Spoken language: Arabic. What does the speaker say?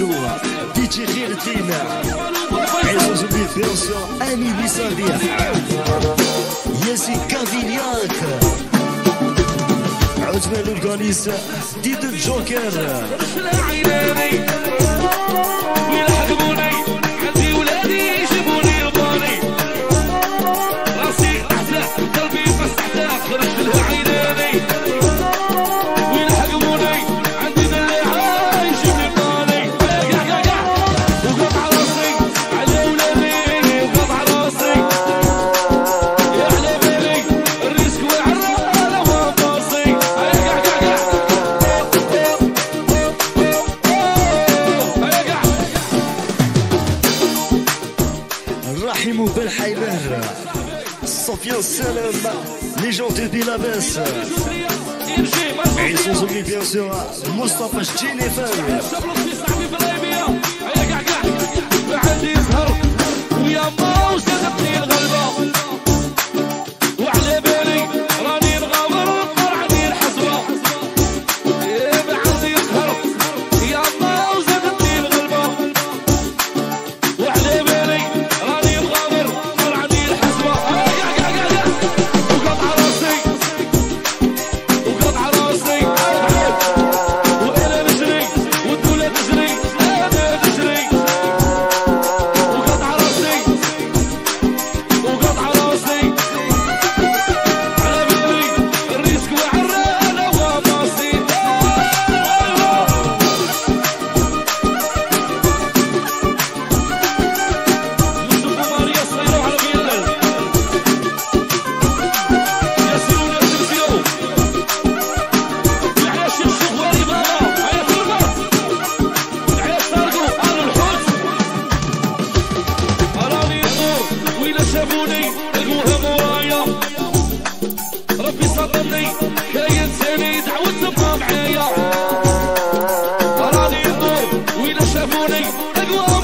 Salo, DJ Khirtina, et sans oublier bien sûr Ami Bissadif, Yassi Cavignac, Othman Organis, Did Joker. Rahimou Ben Haïmer, Sofiane Salem, les gens de Bilabès. Et sans oublier bien sûr Mustafa Jennifer. ربي صدرني كاين ثاني دعوة تبقى معايا راني ندور وين شافوني